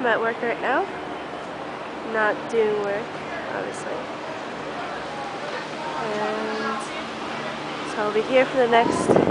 I'm at work right now. Not doing work, obviously. And so I'll be here for the next